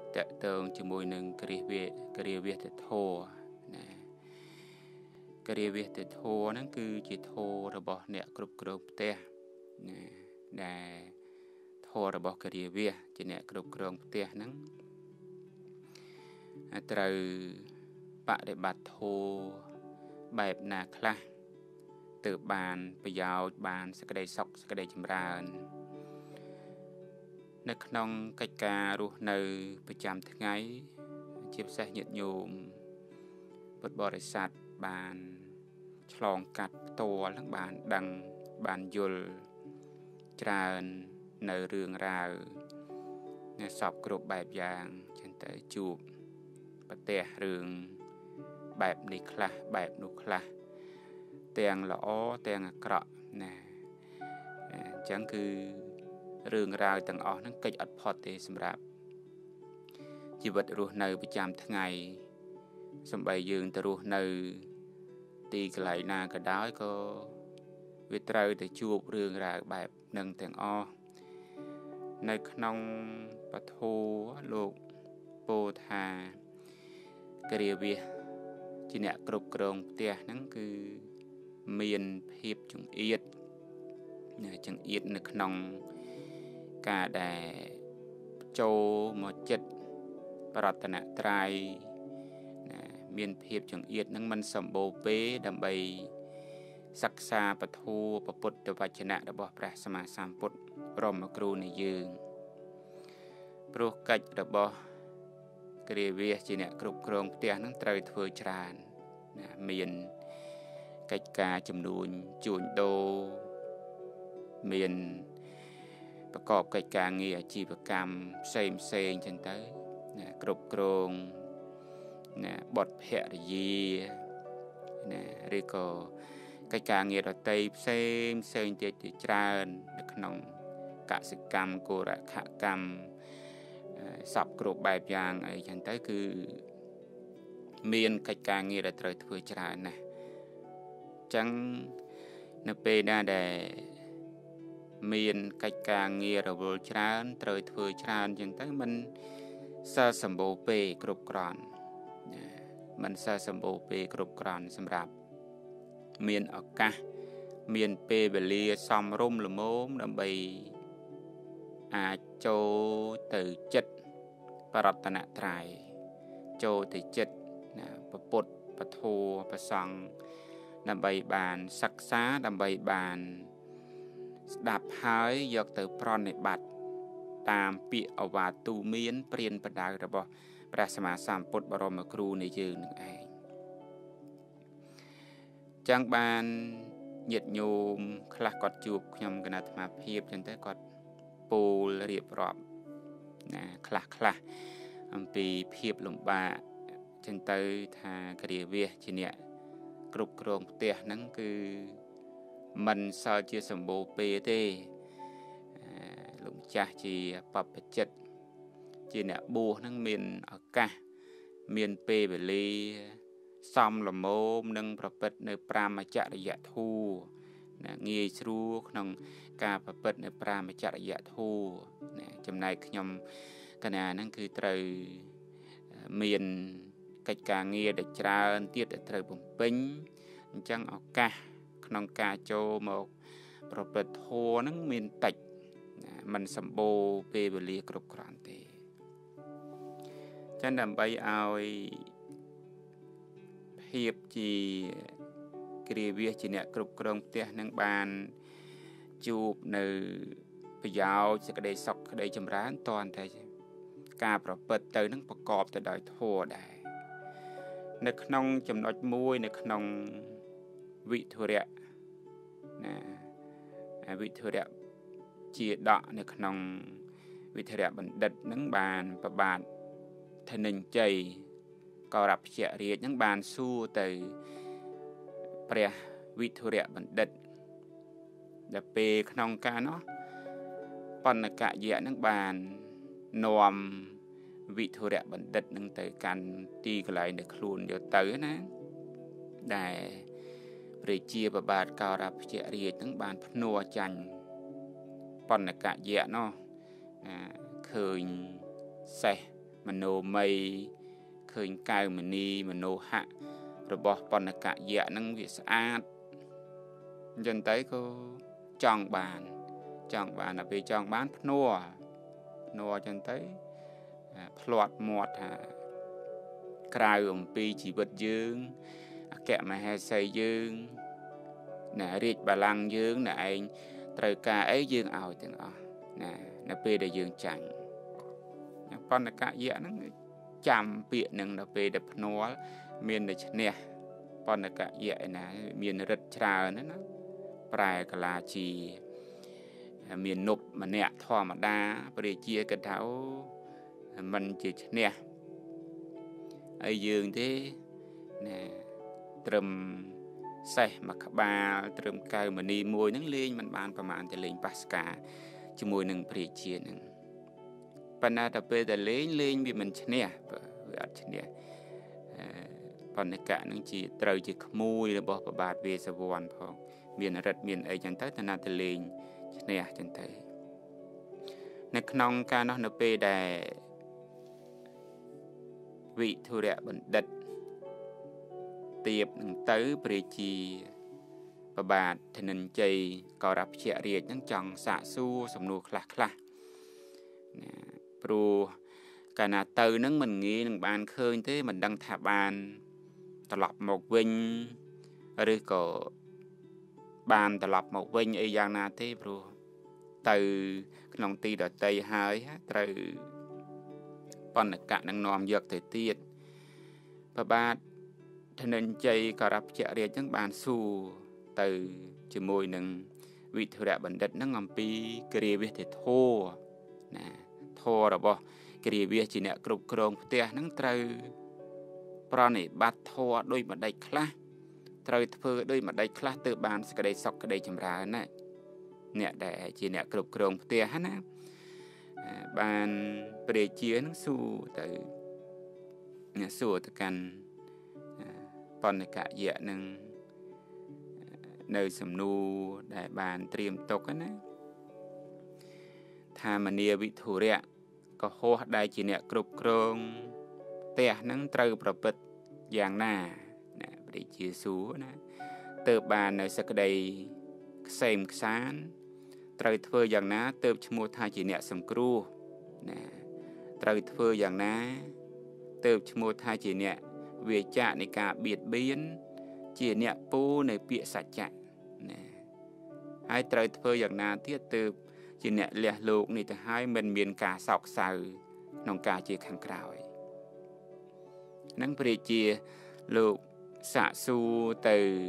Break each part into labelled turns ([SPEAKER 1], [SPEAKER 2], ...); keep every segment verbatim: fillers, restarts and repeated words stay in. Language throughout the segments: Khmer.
[SPEAKER 1] ตะเติงจมูกหนึ่งกรีเวกรีเวตโทนะกรีเวตโทนั่นคือจิตโทระบบเนี่ยกรุบกรุบเตะนะได้โทระบบกรีเวจิเนี่ยกรุบกรุบเตะนั้นตราปฏิบัติโทแบบนาคลาตืบบานประยาวบานสกได้ซอกสกได้จำรานในขนมกิจการูในประจำทั้งไงเจ็บแสหยุดโยมบทบริษัทบานฉลองกัดตัวทั้งบานดังบานยุลจราในเรื่องราวในสอบกรุบแบบอย่างเช่นแต่จูบปะเตะเรื่องแบบนี้คลาแบบนุคลาเตียงหล่อเตียงกระนะจังคือเรื่องราวต่างออกนั้นกิจอัดพอดสำหรับชีวิตรูในประจำทั้งไงสมัยยืนแต่รูในตีกไหลนาก็ได้ก็วิตรายแต่จูบเรื่องราวแบบหนึ่งแต่งออในขนมปะโทลูกโปธากรีเวียจีเนี่ยกรุบกรองเตียนั่นคือเมียนเพียบจังเอียดเนี่ยจังเอียดในขนมกาแดโจหมดจิตปรัตนาไตรเมียนเพียบจังเอียดนั่งมันสมบูรณ์เป๊ะดำใบศักษาปทูปปุตตวัจนะระบบพระสมาสามปุตรมครูในยืงโปรกัจระบบกรีเวียจีเนี่ยกรุบกรองเตียนั่งไตรเถื่อจานเมียนกิจการจำนวนจุนโดเมียนประกอบกิจการเงียจีบกรรมเซมเซงจนtớiกรุบกรองบทเพรยีหรือก็กิจการเงียดเตยเซมเซงเจติจานขนมกสิกรรมโกระขกรรมสับกรุบแบบอย่างไอ้จนtớiคือเมียนกิจการเงียดเตยเถื่อจานนะจังนเปน่าได้เมียนกิจการเงียระบบจานเตยเถื่อจานจังtớiมันซาสมบูเปกรุบกรอนมันซาสมบูเปกรุบกรอนสำหรับเมียนอากาเมียนเปเบลีซอมรุ่มละโมมดำใบอาโจตือจิตปรัตนาไตรโจตือจิตปปุตปโทปสังดำใบบานศักษาดำใบบานดับหายยกเตอพรอนในบัตรตามปีอวาตูเมียนเปลี่ยนประดาระบบพระสมาสามปุตบรมครูในยืนหนึ่งเองจังบานเหยียดโยมคลากอดจูบยมกนัดมาเพียบจนได้กอดปูเรียบรอบนะคลาคลาอันปีเพียบลมบาจนเตยทากรีเวียจีเนี่ยกรุบกรองเตียนั่นคือมันซาเจียสมบูเปเตหลุมจ่าจีปับจัดจีเนี่ยบูนั่งเมียนอากาเมียนเปเบลีซอมละโมมนั่งประปิดในปรามจักรยะทูเงียชรูขนมกาประปิดในปรามจักรยะทูจำนายขยมขณะนั่นคือไตรเมียนกิจการเงียเด็กจราเตี้ยไตรบุ๋มปิ้งจังอากาขนมกาโจมกประปิดโทนั่งเมียนติดมันสมบูเปเบลีกรุบกรานเตจันดำใบเอาเพียบจีกรีเวียจีเนี่ยกรุบกรองเตี้ยนังบานจูบในพยาวจะกระไดซอกกระไดจำร้านตอนแต่การประเปิดเตยนังประกอบแต่ดอยโทได้ในขนมจำนวนมวยในขนมวิทุเรียนะวิทุเรียจีดะในขนมวิทุเรียบันดัดนังบานประบาดทนินใจก็รับเสียเรียนังบานสู้แต่เปรียวิทุเรียบันดัดเดเปขนมกาเนาะปนกะเยะนังบานนวมวิทุเรียบันดัดนังแต่การตีกลายในครูนเดียวเต๋อนะได้เปรียเจียประบาดก็รับเสียเรียนังบานพนัวจันปนกะเยะเนาะเคยเสมโนไม่เคยกายมณีมโนหะระบบปนกะเยะนั่งวิสอาดจนtớiก็จ้องบานจ้องบานไปจ้องบานพนัวนัวจนtớiพลอดหมดฮะกลายอมปีชีวิตยืงแกะมาให้ใส่ยืงน่ะเรียกบาลังยืงน่ะไอ้ตรกาไอ้ยืงเอาจังอ๋อน่ะน่ะปีได้ยืงจังปนกะเยะนั่งจำเปียหนึ่งน่ะปีได้พนัวเมียนได้ชเนี่ยปนกะเยะนะเมียนรัดชรานั่นนะปลายกลาจีเมียนนบมันเนี่ยทอมาดาปริเจียกันเท้ามันจีชเนี่ยไอ้ยืงที่เนี่ยตรึมใส่มักบาตรึมกายมันนีมวยนั่งเลี้ยงมันบานประมาณแต่เลี้ยงปัสกาจมวยหนึ่งปริเจียหนึ่งปัญหาแต่เป็นแต่เลี้ยงเลี้ยงบีมันชเนี่ยเปิดชเนี่ยปนกะนั่งจีเตยจีขโมยระบบประบาดเวสวรรณพอเมียนรัดเมียนไอจันทร์ตนาตะเลงเนี่ยจันทร์ในขนมการนอนเปย์ได้วิทุเรศบัณฑิตเตียบหนึ่งตื้อปริจีประบาดถนนใจก่อรับเฉียเรียดยังจังสะสู้สำนูคลาคลาปรูการนาตื้อนั่งมันงี้หนึ่งบานเคยที่มันดังถาบานตลอดหมกวิญหรือก็บานตลอดหมกวิญไอ้ยางนาที่ปรูtừ lòng tì đợt tây hai từ ponกะนังนอมเยอะthời tiết và ba thân nên chơi cà rập chợ riêng chẳng bàn xu từ chỉ môi nâng vị thừa đại bản đất nâng ngầm pi kề biết thì thô nè thô rồi bo kề biết chỉ nè cục cồn tia nâng từ pro này bát thô đôi mặt đầy khla từ phơi đôi mặt đầy khla từ bàn cái đây sọc cái đây chầm ra nàyเนี่ยแต่จีเนี่ยกรุบกรองเตี้ยฮะนะบานเปรย์เจียนสู้แต่เนี่ยสู้แต่กันปอนกะเยอะหนึ่งในสำนูได้บานเตรียมตกนะถ้ามันเนียวิถุเรียก็โหได้จีเนี่ยกรุบกรองเตี้ยนั่งเตยประปิดอย่างหน้าเนี่ยเปรย์เจียสู้นะเติบบานในสักใดเซมสารไตรเทออย่างน้าเติบชมูทาจีเนะสังครูนะไตรเทออย่างน้าเติบชมูทาจีเนะเวจาในการเบียดเบียนจีเนะปูในเปียสัจจะนะให้ไตรเทออย่างน้าที่เติบจีเนะเลี้ยโลกนี่จะให้มันมีการสอกใส่นองกาจีขังกล่าวนั่งปริจีโลกสะสูตือ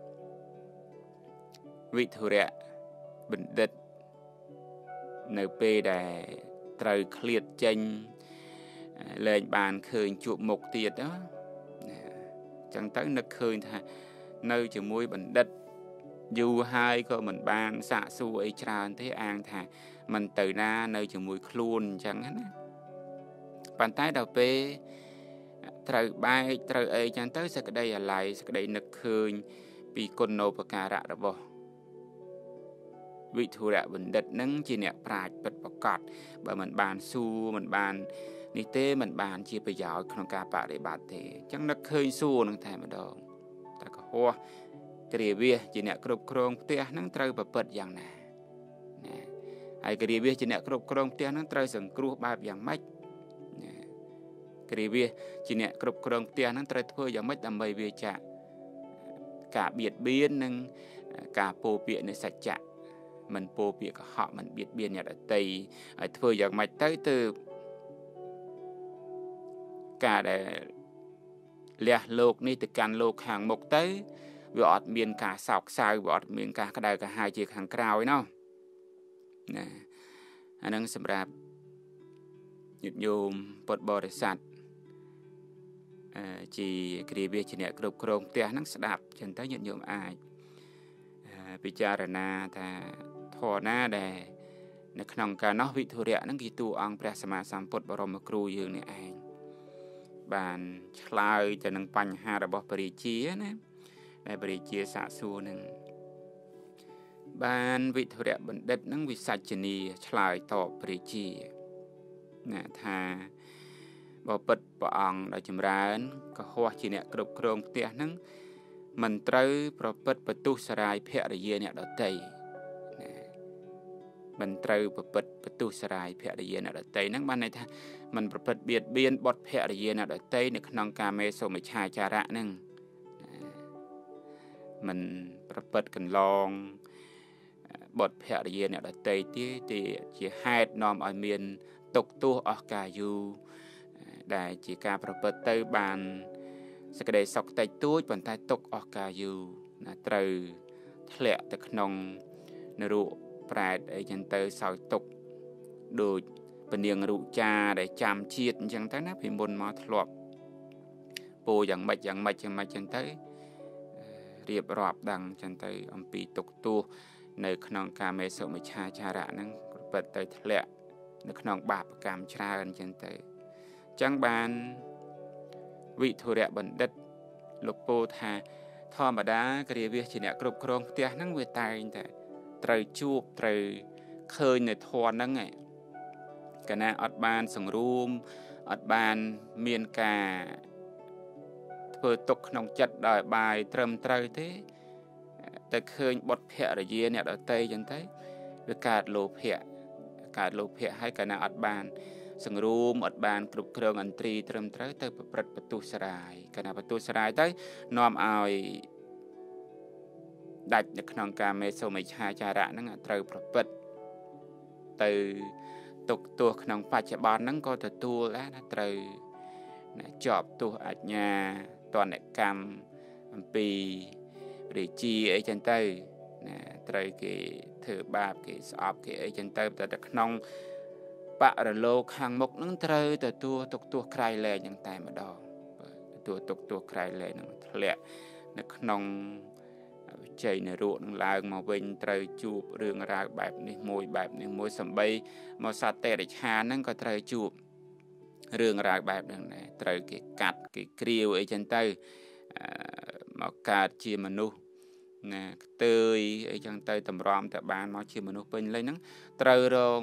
[SPEAKER 1] วิถุเรศบัณฑิตในเปได้ไตรเคลียดเจงเลยบานเคยจุหมกเตียดđó chẳng tớiนึกเคยท่าในจมวยบัณฑิตอยู่ให้ก็เหมือนบานสะสูไอชาที่อ่างท่ามันตื่นหน้าในจมวยคลูนchẳngนั้นปันท้ายดาวเปไตรใบไตรไอchẳng tớiสักได้อะไรสักได้นึกเคยปีกนโนปการะระบบวิถุระบัณฑิตนั่งจีเนี่ยปราดปิดประกาศแบบมันบานสู้มันบานนิเต้มันบานจีไปยาวขนมกาปะในบาดเตจังนักเคยสู้นั่งแทนมาดองแต่ก็หัวกรีเวียจีเนี่ยกรุบกรองเตี้ยนั่งเตยแบบเปิดอย่างน่ะไอ้กรีเวียจีเนี่ยกรุบกรองเตี้ยนั่งเตยสังครูแบบอย่างไม่กรีเวียจีเนี่ยกรุบกรองเตี้ยนั่งเตยเพื่ออย่างไม่ทำใบเวียจะกาเบียดเบียนนั่งกาโปเปียในสัจจะมันโปเปียกับhọมันเบียดเบียนอย่างไรตีเพื่ออย่างไม่tới từ cả để lẻ lục ní từ căn lục hàng mục tới vọt miền cả sọc sai vọt miền cả cái đây cả hai chiếc hàng cào ấy nó nè anh đang xem ra nhịp nhôm bột bò để sạch chỉ cái việc chỉ nhẹ group group tia năng đạp chân tới nhịp nhôm ai bây giờ là na ta thò na đểในขนมการนอกวิถุเรียนั่งกี่ตัวองพระสมมาสัมพุทธบรมครูยืนในเองบานชลายจะนั่งปัญหาระบบปริจีนะในปริจีสะสูหนึ่งบานวิถุเรียบัณฑิตนั่งวิสัชนีชลายต่อปริจีนะถ้าบ่ពិតព្រះអង្គដ៏ចម្រើនក៏ហោះជាអ្នកគ្រប់គ្រងផ្ទះហ្នឹងមិនត្រូវប្រព្រឹត្តបន្ទុះសារាយភរិយាអ្នកដទៃណាមិនត្រូវប្រព្រឹត្តបន្ទុះសារាយភរិយាអ្នកដទៃហ្នឹងបានន័យថាមិនប្រព្រឹត្តបៀតបៀនបុត្រភរិយាអ្នកដទៃនៅក្នុងកាមេសុមិច្ឆាចារៈហ្នឹងមិនប្រព្រឹត្តកន្លងបុត្រភរិយាអ្នកដទៃទៀតទីជាហេតុនាំឲ្យមានទុក្ខទោសអស់កាយូរដែលជាការប្រព្រឹត្តទៅបានសេចក្តីសុខតិចតួចប៉ុន្តែទុក្ខអស់កាយូរណាត្រូវធ្លាក់ទៅក្នុងនរកប្រែតអីចឹងទៅសោយទុក្ខដូចពនាងរុចាដែលចាំជាតិអញ្ចឹងទៅណាពីមុនមកធ្លាប់ពោយ៉ាងម៉េចយ៉ាងម៉េចយ៉ាងម៉េចចឹងទៅរៀបរាប់ដឹងចឹងទៅអំពីទុក្ខទោសនៅក្នុងកាមេសុមិច្ឆាចារៈហ្នឹងប្រព្រឹត្តទៅធ្លាក់នៅក្នុងបាបកម្មច្រើនចឹងទៅចឹងបានវិធុរៈបណ្ឌិតលោកពោលថាធម្មតាគ្រាវាសជាអ្នកគ្រប់គ្រងផ្ទះហ្នឹងវាតែងតែត្រូវជួបត្រូវឃើញនៅធម៌ហ្នឹងឯងកាលណាអត់បានសង្រួមអត់បានមានការធ្វើទុកក្នុងចិត្តដោយបាយត្រឹមត្រូវទេតែឃើញបុត្រភរិយាអ្នកដទៃចឹងទៅវាកើតលោភៈកើតលោភៈហើយកាលណាអត់បានសង្រួមអត់បានគ្រប់គ្រងឥន្ទ្រីត្រឹមត្រូវទៅប្រព្រឹត្តបន្ទុះសារាយកាលណាបន្ទុះសារាយទៅនាំឲ្យដាច់នៅក្នុងកាមេសុមិច្ឆាចារៈហ្នឹងត្រូវប្រព្រឹត្តទៅទុកទោសក្នុងបច្ចុប្បន្នហ្នឹងក៏ទទួលដែរណាត្រូវជាប់ទោសអញ្ញាទណ្ឌកម្មអំពីរាជាអីចឹងទៅណាត្រូវគេធ្វើបាបគេស្អប់គេអីចឹងទៅតែតែក្នុងបរលោកខាងមុខនឹងត្រូវទទួលទុកទោសក្រៃលែងហ្នឹងតែម្ដងទទួលទុកទោសក្រៃលែងហ្នឹងធ្លាក់នៅក្នុងវិជ័យនរកនឹងឡើងមកវិញត្រូវជួបរឿងរ៉ាវបែបនេះមួយបែបនេះមួយសំបីមកសត្វតិរិឆានហ្នឹងក៏ត្រូវជួបរឿងរ៉ាវបែបហ្នឹងដែរត្រូវគេកាត់គេគ្រាវអីចឹងទៅមកកើតជាមនុស្សណាខ្ទើយអីចឹងទៅតម្រាំតែបានមកជាមនុស្សពេញលេញហ្នឹងត្រូវរង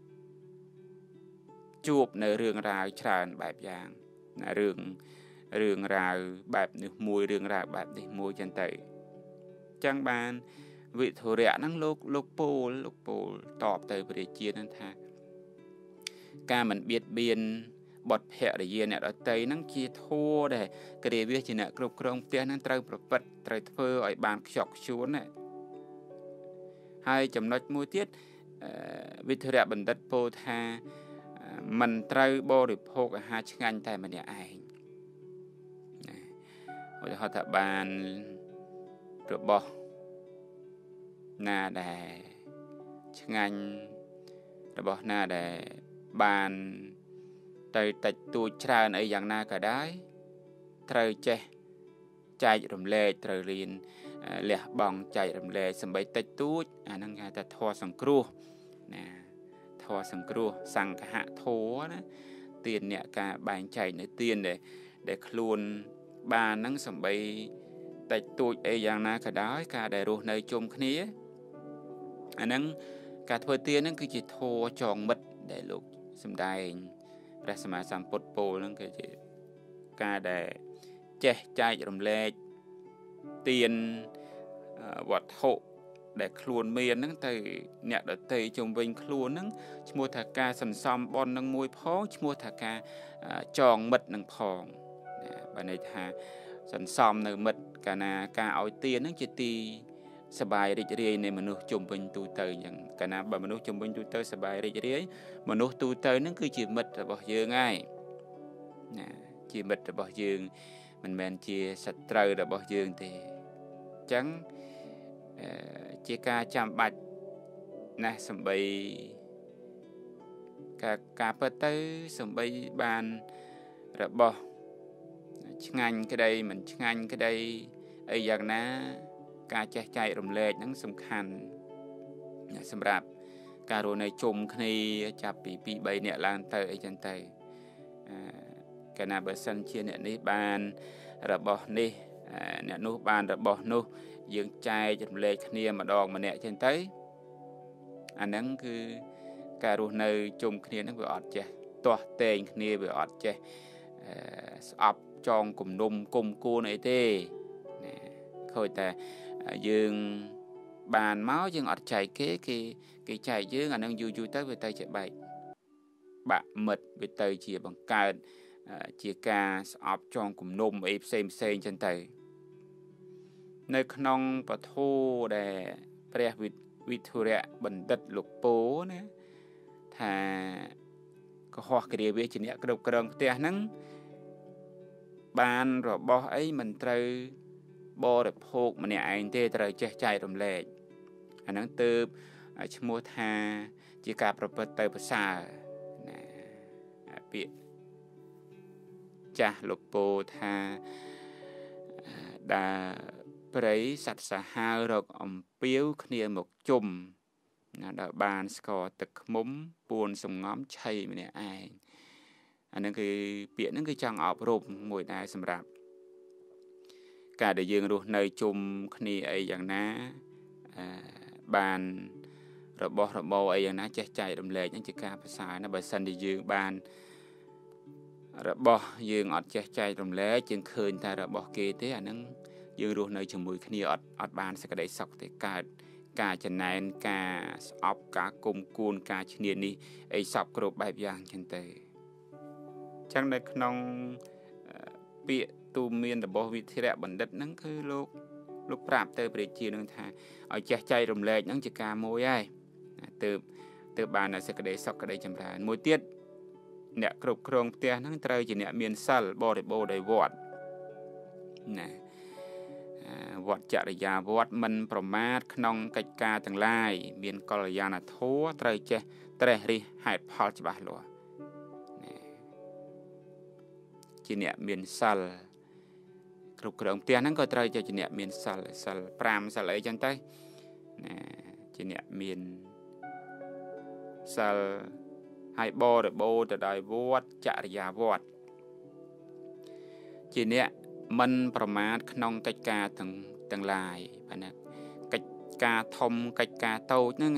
[SPEAKER 1] ជួបនៅរឿងរ៉ាវច្រើនបែបយ៉ាងណារឿងរឿងរ៉ាវបែបនេះមួយរឿងរ៉ាវបែបនេះមួយចឹងទៅចឹងបានវិធុរៈហ្នឹងលោកលោកពោលលោកពោលតបទៅព្រះរាជាហ្នឹងថាការមិនបៀតបៀនបុត្រភរិយាអ្នកដតីហ្នឹងជាធัวដែរគ្រាវាសជាអ្នកគ្រប់គ្រងផ្ទះហ្នឹងត្រូវប្រព្រឹត្តត្រូវធ្វើឲ្យបានខ្ជាប់ខ្ជួនណាហើយចំណុចមួយទៀតវិធុរៈបណ្ឌិតពោលថាមិនត្រូវបរិភោគអាហារឆ្ងាញ់តែម្នាក់ឯងណាឧទាហរណ៍ថាបានរបស់ណាដែលឆ្ងាញ់របស់ណាដែលបានទៅតិចតួចច្រើនអីយ៉ាងណាក៏ដោយត្រូវចេះចែករំលែកត្រូវរៀនលះបង់ចែករំលែកសម្បីតិចតួចអាហ្នឹងគេថាធម៌សង្គ្រោះណាធម៌សង្គ្រោះសង្ឃហធម៌ណាទានអ្នកការបែងចែកនៅទានដែលដែលខ្លួនបានហ្នឹងសម្បីតិចតួចអីយ៉ាងណាក៏ដោយការដែលរស់នៅជុំគ្នាអាហ្នឹងការធ្វើទានហ្នឹងគឺជាធម៌ចងមិត្តដែលលោកសម្ដែងព្រះសម្មាសម្ពុទ្ធពោលហ្នឹងគឺជាការដែលចេះចែករំលែកទានវត្ថុដែលខ្លួនមានហ្នឹងទៅអ្នកដទៃជុំវិញខ្លួនហ្នឹងឈ្មោះថាការសន្សំបុណ្យនឹងមួយផងឈ្មោះថាការចងមិត្តនឹងផងបើន័យថាសន្សំនៅមិត្តកាលណាការឲ្យទានហ្នឹងជាទីសบายរីករាយនៃមនុស្សជុំវិញទូទៅអញ្ចឹងកាលណាបើមនុស្សជុំវិញទូទៅសบายរីករាយមនុស្សទូទៅហ្នឹងគឺជាមិត្តរបស់យើងហើយណាជាមិត្តរបស់យើងមិនមែនជាសត្រូវរបស់យើងទេអញ្ចឹងជាការចាំបាច់ណាស់សំបីការការពិតទៅសំបីបានរបស់ឆ្ងាញ់ក្តីមិនឆ្ងាញ់ក្តីអីយ៉ាងណាការចេះចែករំលែកហ្នឹងសំខាន់សម្រាប់ការរស់នៅជុំគ្នាចាប់ពីពីរបីនាក់ឡើងទៅអីចឹងទៅកាលណាបើសិនជាអ្នកនេះបានរបស់នេះអ្នកនោះបានរបស់នោះយើងចែករំលែកគ្នាម្ដងម្នាក់ចឹងទៅអាហ្នឹងគឺការរស់នៅជុំគ្នាហ្នឹងវាអត់ចេះទាស់តែងគ្នាវាអត់ចេះស្អប់ចងគំនុំគុំគួនអីទេណាឃើញតែយើងបានមកយើងអត់ចែកគេគេគេចែកយើងអានឹងយូរយូរទៅវាទៅជាបែកបាក់មិត្តវាទៅជាបង្កើតជាការស្អប់ចងគំនុំអីផ្សេងផ្សេងចឹងទៅនៅក្នុងពធដែលព្រះវិធុរៈបណ្ឌិតលោកពោណាថាកុហកគ្រាវាជាអ្នកគ្រប់គ្រងផ្ទះហ្នឹងបានរបស់អីមិនត្រូវបរិភោគម្នាក់ឯងទេត្រូវចេះចែករំលែកអាហ្នឹងទើបឈ្មោះថាជាការប្រព្រឹត្តទៅប្រសើរណាពាក្យចាស់លោកពោថាដែលព្រៃសត្វសាហាវរកអំពាវគ្នាមកជុំណាដល់បានស្ករទឹកខ្មុំពួនសំងំឆៃម្នាក់ឯងអានឹងគឺពាក្យហ្នឹងគឺចង់អប់រំមួយដែរសម្រាប់ការដែលយើងរស់នៅជុំគ្នាអីយ៉ាងណាបានរបស់របរអីយ៉ាងណាចេះចែករំលែកហ្នឹងជាការប្រសើរណាបើសិនជាយើងបានរបស់យើងអត់ចេះចែករំលែកយើងឃើញតែរបស់គេទេអាហ្នឹងយើងរស់នៅជាមួយគ្នាអត់អត់បានសេចក្តីសុខទេកើតការចំណែនការស្អប់ការគុំគួនការឈ្នានីសអីសពគ្រប់បែបយ៉ាងចឹងទៅចឹងនៅក្នុងពាក្យទូមានរបស់វិធិរៈបណ្ឌិតហ្នឹងគឺលោកលោកប្រាប់ទៅព្រះជានឹងថាឲ្យចេះចែករំលែកហ្នឹងជាការមួយហើយទើបទើបបានសេចក្តីសុខក្តីចម្រើនមួយទៀតអ្នកគ្រប់គ្រងផ្ទះហ្នឹងត្រូវជាអ្នកមានសិលបរិបូរដោយវត្តណាវត្តចរិយាវត្តមិនប្រមាទក្នុងកិច្ចការទាំងឡាយមានកល្យាណធម៌ត្រូវចេះត្រេះរិះហេតុផលច្បាស់លាស់ជាអ្នកមានសិលគ្រប់គ្រងផ្ទះហ្នឹងក៏ត្រូវជាអ្នកមានសិលសិលប្រាំសិលអីចឹងទៅណាជាអ្នកមានសិលហើយបរិបូរទៅដោយវត្តចរិយាវត្តជាអ្នកមិនប្រមាទក្នុងកិច្ចការទាំងទាំងឡាយបាទណាកិច្ចការធំកិច្ចការតូចហ្នឹង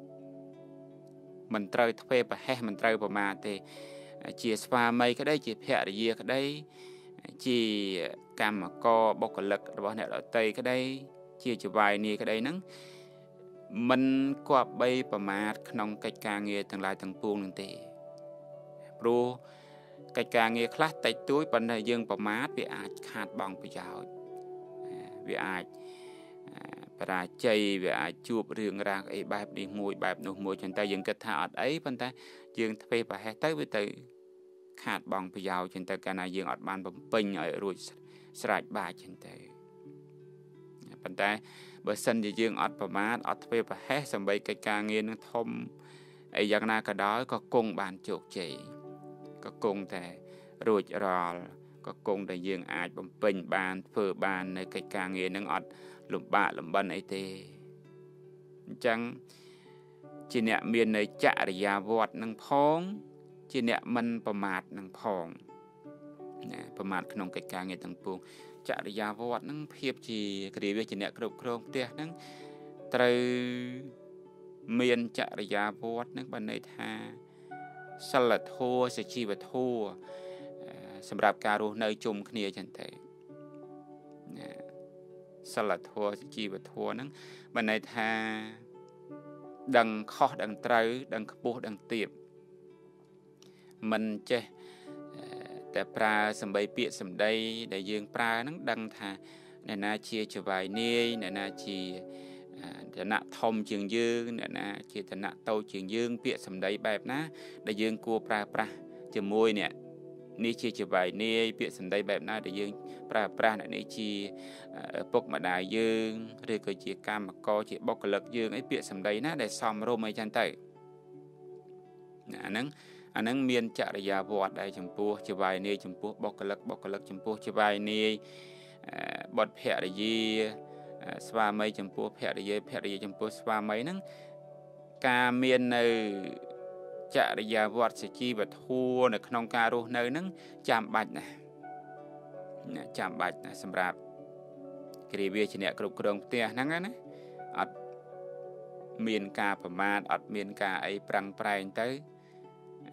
[SPEAKER 1] មិនត្រូវធ្វើប្រហែសមិនត្រូវប្រមាទទេជាស្វាមីក្តីជាភរិយាក្តីជាកម្មករបុគ្គលិករបស់អ្នកដទៃក្តីជាចវាយនីក្តីហ្នឹងមិនគប្បីប្រមាទក្នុងកិច្ចការងារទាំងឡាយទាំងពួងនឹងទេព្រោះកិច្ចការងារខ្លះតិចតួចប៉ុន្តែយើងប្រមាទវាអាចខាតបង់ប្រយោជន៍វាអាចបរាជ័យវាអាចជួបរឿងរ៉ាវអីបែបនេះមួយបែបនោះមួយចឹងតែយើងគិតថាអត់អីប៉ុន្តែយើងធ្វើប្រហែសទៅវាទៅខាតបង់ប្រយោជន៍ចឹងទៅកាលណាយើងអត់បានបំពេញឲ្យរួចស្រេចបាច់ចឹងទៅប៉ុន្តែបើសិនជាយើងអត់ប្រមាទអត់ធ្វើប្រហែសសម្បីកិច្ចការងារនឹងធំអីយ៉ាងណាក៏ដោយក៏គង់បានជោគជ័យក៏គង់តែរួចរាល់ក៏គង់តែយើងអាចបំពេញបានធ្វើបាននៅកិច្ចការងារនឹងអត់លំបាកលំបិនអីទេអញ្ចឹងជាអ្នកមាននៅចរិយាវត្តនឹងផងជាអ្នកមិនប្រមាទនឹងផងណាប្រមាទក្នុងកិច្ចការងារទាំងពួងចរិយាវត្តនឹងភាពជាគ្រាវាជាអ្នកគ្រប់គ្រងផ្ទះនឹងត្រូវមានចរិយាវត្តនឹងបានន័យថាសិលធម៌សុជីវធម៌សម្រាប់ការរស់នៅជុំគ្នាចឹងទៅណាសិលធម៌សុជីវធម៌ហ្នឹងបានន័យថាដឹងខុសដឹងត្រូវដឹងខ្ពស់ដឹងទាបមិនចេះតែប្រើសម្ដីពាក្យសម្ដីដែលយើងប្រើហ្នឹងដឹងថាអ្នកណាជាចវាយនាយអ្នកណាជាឋានៈធំជាងយើងអ្នកណាជាឋានៈតូចជាងយើងពាក្យសម្ដីបែបណាដែលយើងគួរប្រើប្រាស់ជាមួយអ្នកនេះជាចវាយនាយពាក្យសម្ដីបែបណាដែលយើងប្រើប្រាស់អ្នកនេះជាពុកម្ដាយយើងឬក៏ជាកម្មករជាបុគ្គលិកយើងអីពាក្យសម្ដីណាដែលសមរម្យអីចឹងទៅអាហ្នឹងអាហ្នឹងមានចរិយាវត្តដែរចំពោះចវាយនាយចំពោះបុគ្គលិកបុគ្គលិកចំពោះចវាយនាយបុត្រភរិយាស្វាមីចំពោះភរិយាភរិយាចំពោះស្វាមីហ្នឹងការមាននៅចរិយាវត្តសុជីវធម៌នៅក្នុងការរស់នៅហ្នឹងចាំបាច់ណាស់ចាំបាច់ណាស់សម្រាប់គ្រាវាជាអ្នកគ្រប់គ្រងផ្ទះហ្នឹងណាអត់មានការប្រមាទអត់មានការអីប្រឹងប្រែងទៅ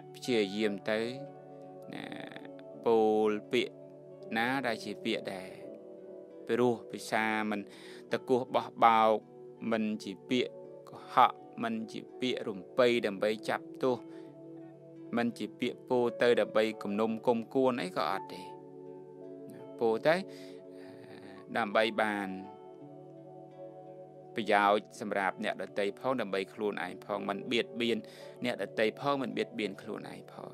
[SPEAKER 1] ជាយាមទៅណាពោលពាក្យណាដែលជាពាក្យដែរព្រោះភាសាមិនតកោះបោះបោកមិនជាពាក្យកុហកមិនជាពាក្យរំពៃដើម្បីចាប់ទោសមិនជាពាក្យពោលទៅដើម្បីគំនុំគុំគួនអីក៏អត់ទេពោលទៅដើម្បីបានប្រយោជន៍សម្រាប់អ្នកដទៃផងដើម្បីខ្លួនឯងផងមិនបៀតបៀនអ្នកដទៃផងមិនបៀតបៀនខ្លួនឯងផង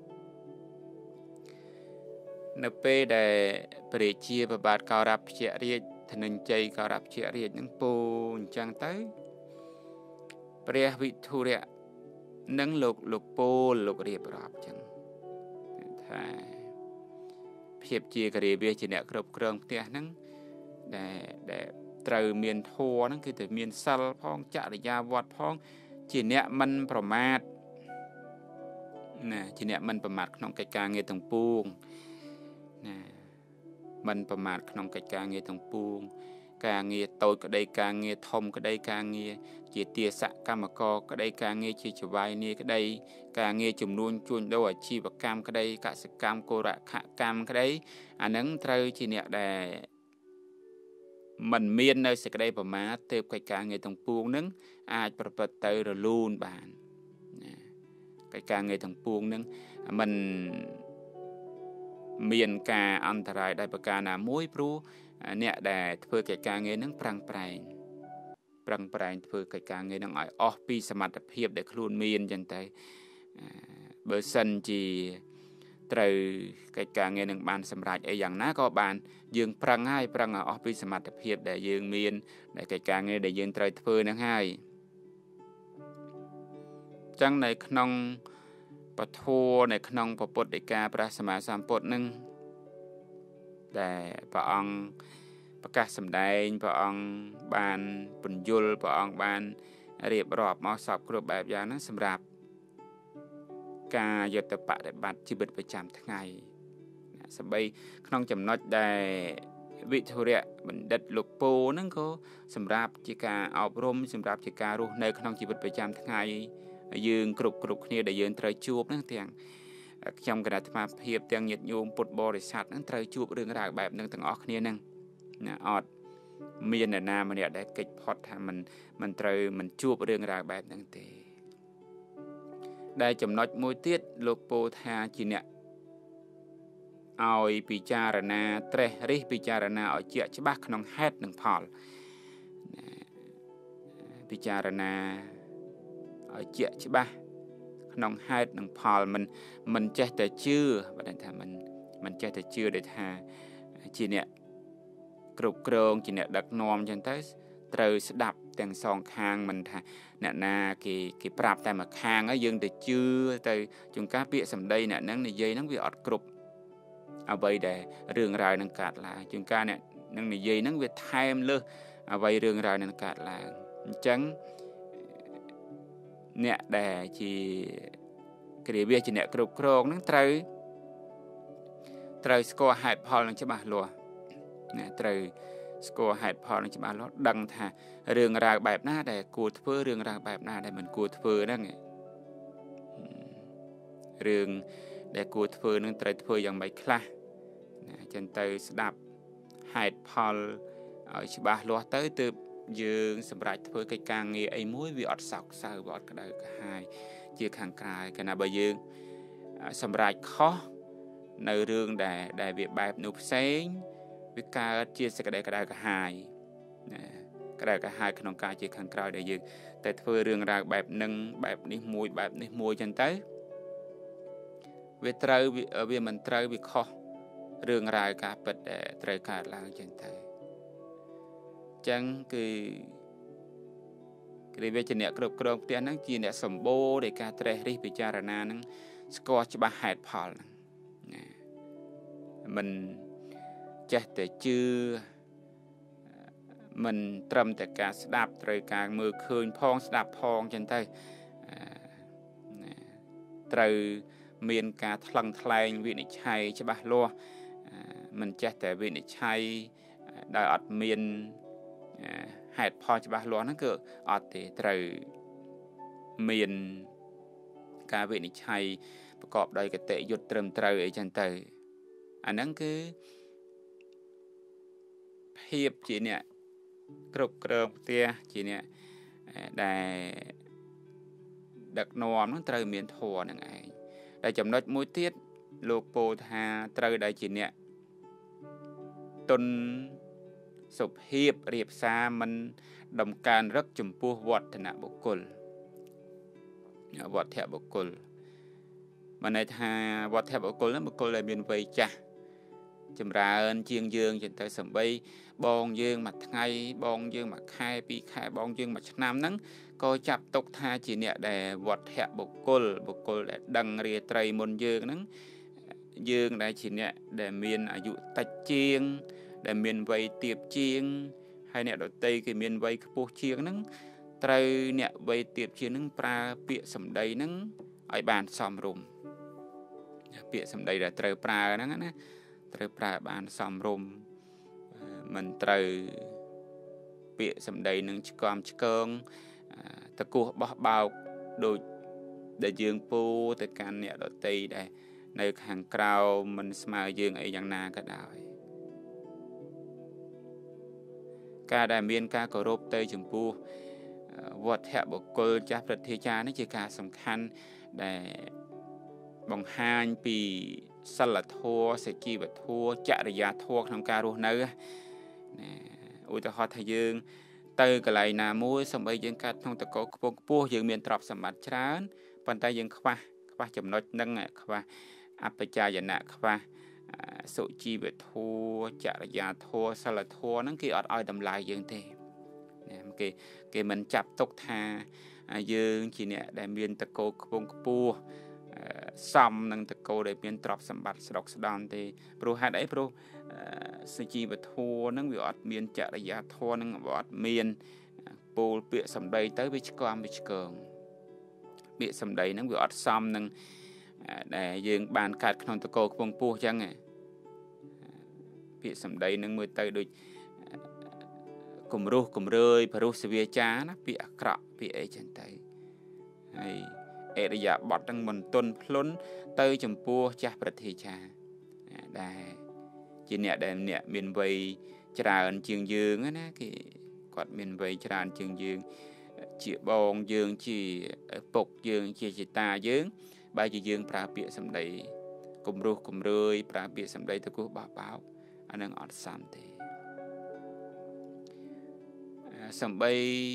[SPEAKER 1] នៅពេលដែលព្រះរាជាប្របាទកោរពជារាជធនញ្ជ័យកោរពជារាជនឹងពោលអញ្ចឹងទៅព្រះវិធុរៈនឹងលោកលោកពោលលោករៀបរាប់អញ្ចឹងថាភាពជាករាវាជាអ្នកគ្រប់គ្រងផ្ទះហ្នឹងដែលដែលត្រូវមានធម៌ហ្នឹងគឺតែមានសិលផងចរិយាវត្តផងជាអ្នកមិនប្រមាទណាជាអ្នកមិនប្រមាទក្នុងកិច្ចការងារទាំងពួងណាមិនប្រមាទក្នុងកិច្ចការងារទាំងពួងការងារតូចក្តីការងារធំក្តីការងារជាទាសកម្មករក្តីការងារជាចវាយនីក្តីការងារចំនួនជួញដូរអាជីវកម្មក្តីកសិកម្មគោរខកម្មក្តីអានឹងត្រូវជាអ្នកដែលมันមាននៅសេចក្តីប្រមាទទើបកិច្ចការងារទាំងពួងនឹងអាចប្រព្រឹត្តទៅរលូនបានណាកិច្ចការងារទាំងពួងនឹងมันមានការអន្តរាយដោយប្រការណាមួយព្រោះអ្នកដែលធ្វើកិច្ចការងារនឹងប្រឹងប្រែងប្រឹងប្រែងធ្វើកិច្ចការងារនឹងឲ្យអស់ពីសមត្ថភាពដែលខ្លួនមានចឹងទៅបើសិនជាត្រូវកិច្ចការងារនឹងបានសម្រេចអីយ៉ាងណាក៏បានយើងប្រឹងហើយប្រឹងឲ្យអស់ពីសមត្ថភាពដែលយើងមានដែលកិច្ចការងារដែលយើងត្រូវធ្វើនឹងហើយចឹងនៅក្នុងពធនៅក្នុងពុទ្ធដីកាព្រះសម្មាសម្ពុទ្ធនឹងដែលព្រះអង្គប្រកាសសម្ដែងព្រះអង្គបានពន្យល់ព្រះអង្គបានរៀបរាប់មកសពគ្រប់បែបយ៉ាងហ្នឹងសម្រាប់ការយុទ្ធបដិបត្តិជីវិតប្រចាំថ្ងៃសម្បីក្នុងចំណុចដែលវិធុរៈបណ្ឌិតលោកពោហ្នឹងក៏សម្រាប់ជាការអប់រំសម្រាប់ជាការរស់នៅក្នុងជីវិតប្រចាំថ្ងៃយើងគ្រប់គ្រប់គ្នាដែលយើងត្រូវជួបហ្នឹងទាំងខ្ញុំគណៈអាត្មាភាពទាំងញាតិញោមពុទ្ធបរិស័ទហ្នឹងត្រូវជួបរឿងរ៉ាវបែបហ្នឹងទាំងអស់គ្នាហ្នឹងណាអត់មានអ្នកណាម្នាក់ដែលកិច្ចផុតថាមិនមិនត្រូវមិនជួបរឿងរ៉ាវបែបហ្នឹងទេដែលចំណុចមួយទៀតលោកពោលថាជាអ្នកឲ្យពិចារណាត្រេះរិះពិចារណាឲ្យជាក់ច្បាស់ក្នុងហេតុនិងផលពិចារណាឲ្យជាក់ច្បាស់ក្នុងហេតុនិងផលមិនមិនចេះតែជឿបើថាមិនមិនចេះតែជឿដែលថាជាអ្នកគ្រប់គ្រងជាអ្នកដឹកនាំអញ្ចឹងទៅត្រូវស្ដាប់ទាំងសងខាងមិនថាអ្នកណាគេគេប្រាប់តែមួយខាងហើយយើងទៅជឿទៅជួនកាលពាក្យសម្ដីអ្នកហ្នឹងនិយាយហ្នឹងវាអត់គ្រប់អ្វីដែលរឿងរ៉ាវនឹងកើតឡើងជួនកាលអ្នកនឹងនិយាយហ្នឹងវាថែមលើសអ្វីរឿងរ៉ាវនឹងកើតឡើងអញ្ចឹងអ្នកដែលជាគ្រាវាជាអ្នកគ្រប់គ្រងហ្នឹងត្រូវត្រូវស្គាល់ហេតុផលនឹងច្បាស់លាស់ណាត្រូវស្គាល់ហេតុផលនឹងច្បាស់លាស់ដឹងថារឿងរ៉ាវបែបណាដែលគួរធ្វើរឿងរ៉ាវបែបណាដែលមិនគួរធ្វើហ្នឹងរឿងដែលគួរធ្វើនឹងត្រូវធ្វើយ៉ាងម៉េចខ្លះណាអញ្ចឹងទៅស្ដាប់ហេតុផលឲ្យច្បាស់លាស់ទៅទើបយើងសម្រាប់ធ្វើកិច្ចការងារអីមួយវាអត់សោកសៅវាអត់ក្តៅក្រហាយជាខាងក្រៅកាលណាបើយើងសម្រាប់ខុសនៅរឿងដែលដែលវាបែបនោះផ្សេងវាកើតជាសេចក្តីក្តៅក្រហាយណាក្តៅក្រហាយក្នុងការជាខាងក្រៅដែលយើងតែធ្វើរឿងរ៉ាវបែបនឹងបែបនេះមួយបែបនេះមួយចឹងទៅវាត្រូវវាមិនត្រូវវាខុសរឿងរ៉ាវការពិតដែលត្រូវកើតឡើងចឹងទៅចឹងគឺគ្រាវាជាអ្នកគ្រប់គ្រងផ្ទះហ្នឹងជាអ្នកសម្បូរនៃការត្រេះរិះពិចារណាហ្នឹងស្គាល់ច្បាស់ហេតុផលហ្នឹងណាមិនចេះតែជឿមិនត្រឹមតែការស្ដាប់ត្រូវការមើលឃើញផងស្ដាប់ផងចឹងទៅត្រូវមានការថ្លឹងថ្លែងវិនិច្ឆ័យច្បាស់លាស់មិនចេះតែវិនិច្ឆ័យដោយអត់មានហេតុផលច្បាស់លាស់ហ្នឹងគឺអត់ទេត្រូវមានការវិនិច្ឆ័យប្រកបដោយកតេយុត្តត្រឹមត្រូវអីចឹងទៅអាហ្នឹងគឺភាពជាអ្នកគ្រប់គ្រងផ្ទះជាអ្នកដែលដឹកនាំហ្នឹងត្រូវមានធម៌ហ្នឹងឯងតែចំណុចមួយទៀតលោកពោលថាត្រូវដែលជាអ្នកទុនសុភាពរៀបសារមិនដំកើងរឹកចំពោះវឌ្ឍនបុគ្គលវត្ថុបុគ្គលមានន័យថាវត្ថុបុគ្គលហ្នឹងបុគ្គលដែលមានវ័យចាស់ចម្រើនជាងយើងចឹងទៅសំបីបងយើងមួយថ្ងៃបងយើងមួយខែពីរខែបងយើងមួយឆ្នាំហ្នឹងក៏ចាប់ទុកថាជាអ្នកដែលវត្ថុបុគ្គលបុគ្គលដែលដឹងរាត្រីមុនយើងហ្នឹងយើងដែលជាអ្នកដែលមានអាយុតិចជាងដែលមានវ័យទាបជាងហើយអ្នកដតីគេមានវ័យខ្ពស់ជាងហ្នឹងត្រូវអ្នកវ័យទាបជាងហ្នឹងប្រើពាក្យសម្ដីហ្នឹងឲ្យបានសមរម្យពាក្យសម្ដីដែលត្រូវប្រើហ្នឹងណាត្រូវប្រើបានសមរម្យមិនត្រូវពាក្យសម្ដីនឹងឆ្កំឆ្កងតកោះបោះបោកដូចដែលយើងពោលទៅកាន់អ្នកដតីដែលនៅខាងក្រៅមិនស្មើយើងអីយ៉ាងណាក៏ដោយការដែលមានការគោរពទៅចំពោះវត្ថុបុគ្គលចាស់ព្រឹទ្ធាចារ្យនេះជាការសំខាន់ដែលបង្ហាញពីសិលធម៌សេចជីវធម៌ចរិយាធម៌ក្នុងការរស់នៅណាឧទាហរណ៍ថាយើងទៅកន្លែងណាមួយសូម្បីយើងកើតក្នុងតកោខ្ពស់ខ្ពស់យើងមានទ្រព្យសម្បត្តិច្រើនប៉ុន្តែយើងខ្វះខ្វះចំណុចហ្នឹងខ្វះអបច្ចាយណៈខ្វះសុជីវធម៌ចរិយាធម៌សិលធម៌ហ្នឹងគេអត់ឲ្យតម្លៃយើងទេគេគេមិនចាប់ទុកថាយើងជាអ្នកដែលមានតកោខ្ពង់ខ្ពស់សមនឹងតកោដែលមានទ្រព្យសម្បត្តិស្រុកស្ដំទេព្រោះហេតុអីព្រោះសុជីវធម៌ហ្នឹងវាអត់មានចរិយាធម៌ហ្នឹងវាអត់មានពោលពាក្យសម្ដីទៅវាឆ្កំវាឆ្កងពាក្យសម្ដីហ្នឹងវាអត់សមនឹងដែលយើងបានកើតក្នុងតកោខ្ពង់ខ្ពស់អញ្ចឹងពាក្យសម្ដីហ្នឹងមើលទៅដូចគំរោះគំរើយបរុសវាចាណាពាក្យអាក្រក់ពាក្យអីចឹងទៅហើយអរិយាបថហ្នឹងមិនទន់ភ្លន់ទៅចំពោះចាស់ព្រឹទ្ធាចារ្យដែលជាអ្នកដែលអ្នកមានវ័យច្រើនជាងយើងណាគេគាត់មានវ័យច្រើនជាងយើងជាបងយើងជាពុកយើងជាជីតាយើងបើជាយើងប្រើពាក្យសម្ដីគំរោះគំរើយប្រើពាក្យសម្ដីទៅគោះបោះបោកអានឹងអត់សមទេសំបី